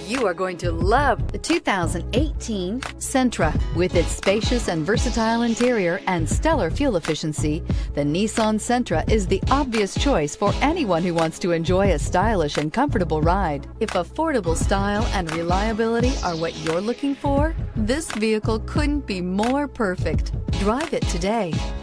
You are going to love the 2018 Sentra. With its spacious and versatile interior and stellar fuel efficiency, the Nissan Sentra is the obvious choice for anyone who wants to enjoy a stylish and comfortable ride. If affordable style and reliability are what you're looking for, this vehicle couldn't be more perfect. Drive it today.